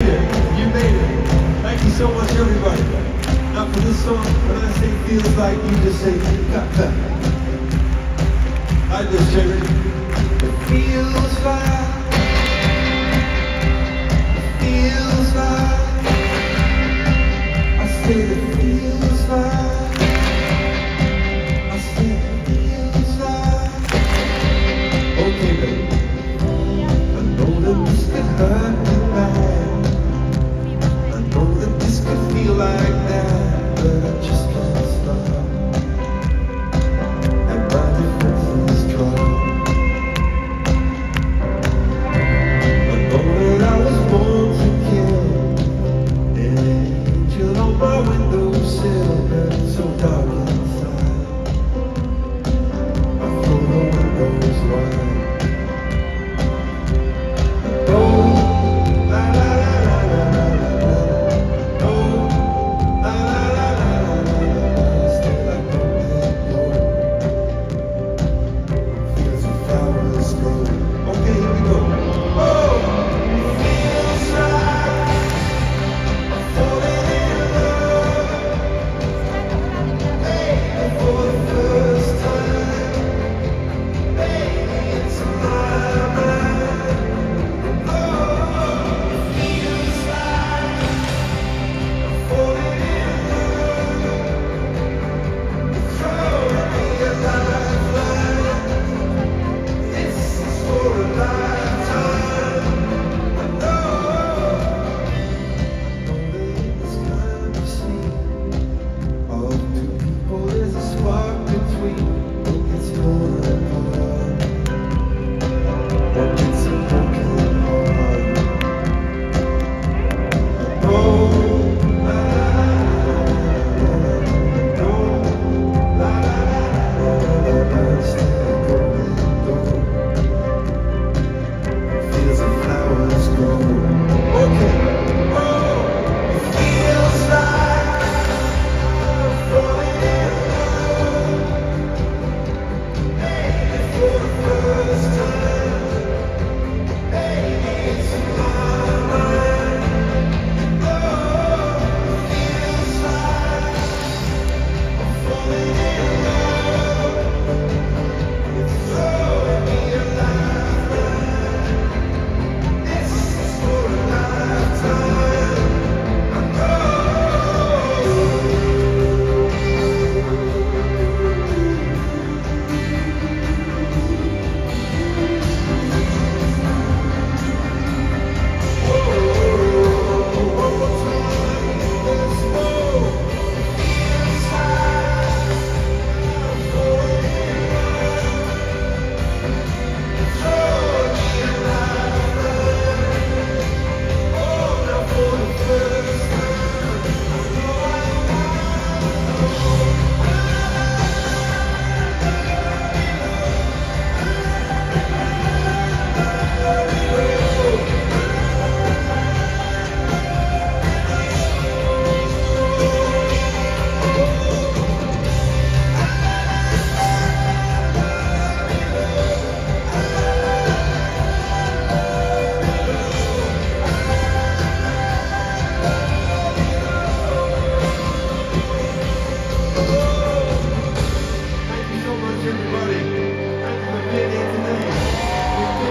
it. You made it. Thank you so much, everybody. Now for this song, when I say feels like, you just say cut, cut. I just say it feels like. It feels like. I said it feels like. I said it feels like. Okay, baby. I know that this could hurt me bad. I know that this could feel like that, but I just can't stop. And my defenses drop. I know that I was born to kill. An angel on my windowsill, but it's so dark inside. I throw the windows wide.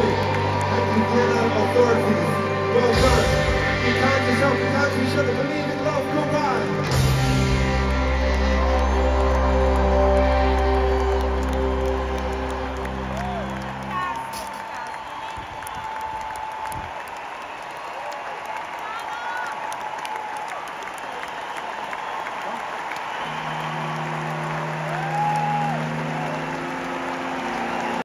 Well done. Be kind to yourself, be kind to each other, believe in